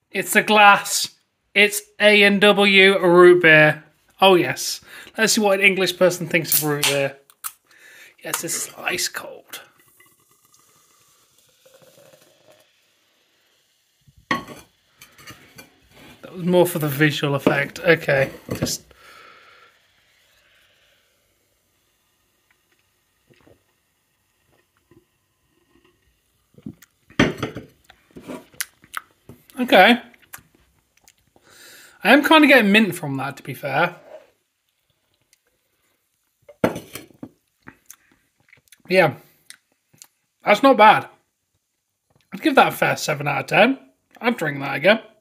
It's a glass. It's A&W root beer. Oh, yes. Let's see what an English person thinks of root beer. Yes, this is ice cold. That was more for the visual effect. Okay, just... Okay. I am kind of getting mint from that, to be fair. Yeah. That's not bad. I'd give that a fair 7 out of 10. I'm drinking that again.